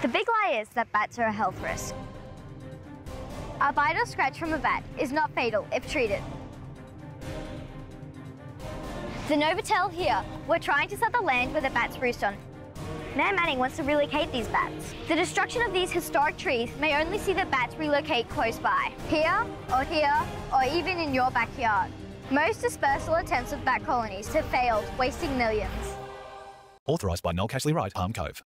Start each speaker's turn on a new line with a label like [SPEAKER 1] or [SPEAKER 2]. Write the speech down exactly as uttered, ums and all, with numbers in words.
[SPEAKER 1] The big lie is that bats are a health risk. A bite or scratch from a bat is not fatal if treated. The Novotel here, we're trying to set the land where the bats roost on. Mayor Manning wants to relocate these bats. The destruction of these historic trees may only see the bats relocate close by, here, or here, or even in your backyard. Most dispersal attempts of bat colonies have failed, wasting millions.
[SPEAKER 2] Authorised by Castley-Wright, Palm Cove.